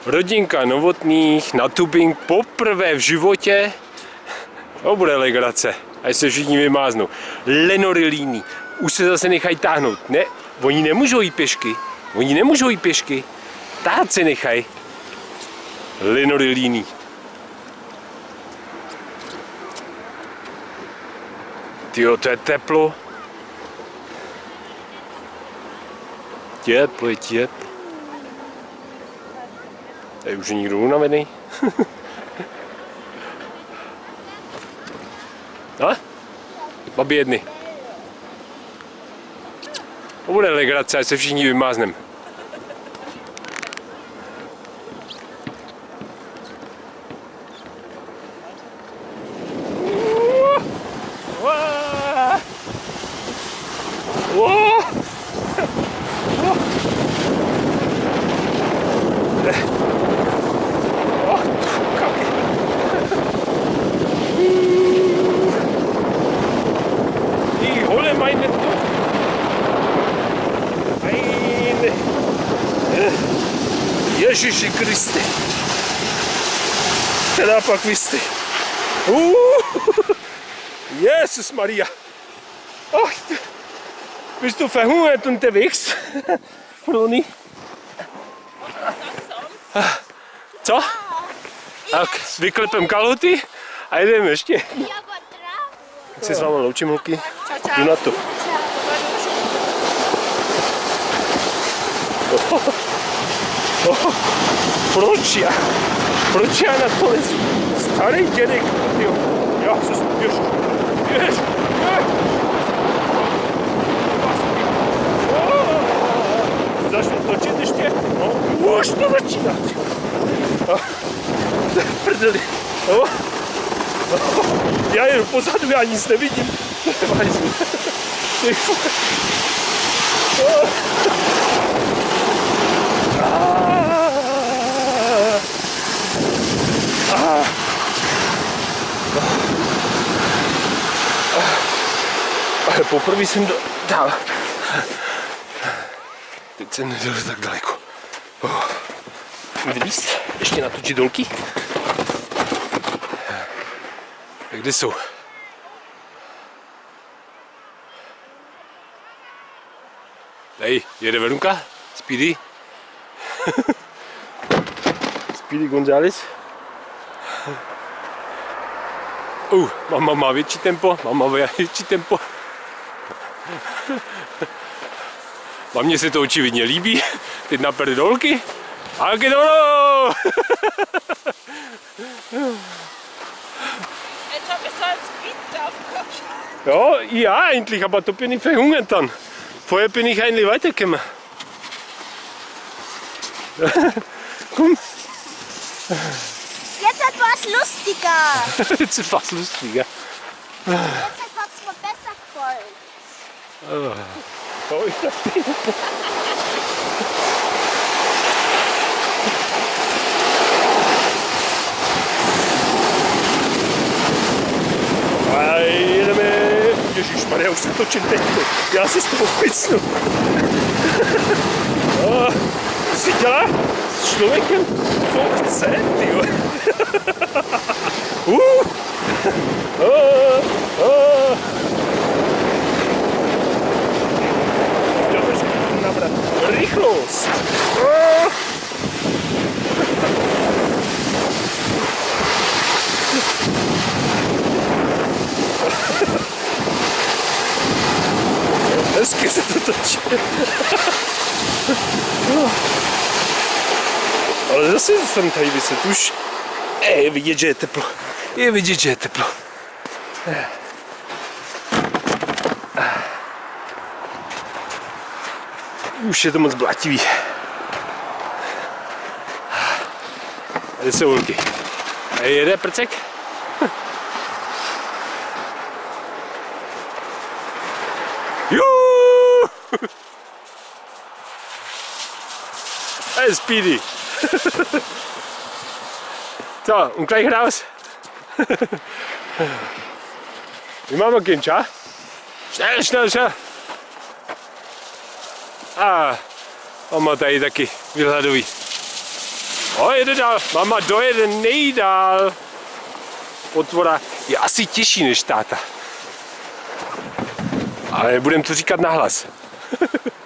Rodinka Novotných na tubing poprvé v životě. To bude legrace, až se všichni vymáznou. Lenorilíny. Už se zase nechají táhnout. Ne, oni nemůžou jít pěšky. Oni nemůžou jít pěšky. Tát se nechají. Lenorilíny. Tyjo, to je teplo. Teplo je teplo. Tady už je někdo unavený. No? Babi jedny. To bude legrace, až se všichni vymáznem. Ježiši Kriste. Teda pak vy jste. Jesus Maria. Ach, bist du verhungert unterwegs? Froni? Co? Tak, vyklepem kalhoty a jdeme ještě. Tak se s vámi loučím, holky. Jdu na to. Proč já na to lezu? Starý dědek, jo. Já se běž. Začnu točit ještě? No, už to začíná. Prdeli. Já jedu pozadu, já nic nevidím. Ale poprvé jsem dál. Teď jsem nedal tak daleko. Vylíst, ještě natočit dolky. Tak kde jsou? Hej, jede Verunka? Speedy? Speedy González? Mama má větší tempo, Mamě se to očividně líbí, teď napere dolky. A gedolo! Jetzt habe ich so einen Speed drauf gehabt. Ja, ja eigentlich, aber da bin ich verhungert dann. Vorher bin ich eigentlich weitergekommen. Komm. Jetzt etwas lustiger. Jetzt ist was lustiger. Jetzt hat es mir besser gefallen. Oh, ich darf den. Ježišmarja, už se točím teď. Já si z toho picnu. Si dělá s člověkem, co chce, tyjo. Nabrat rychlost. Hezky se to točí. Ale zase jsem tady vyset už. Je vidět, že je teplo. Je vidět, že je teplo. Už je to moc blátivý. Kde jsou holky? Jede prcek? Hey Speedy! So, und gleich raus! Wie machen wir gehen, schau? Schnell, schnell, schnell! Máme tady taky vyhladový. O, jede dál. Mama dojede nejdál. Potvora je asi těžší než táta. Ale nebudem to říkat nahlas.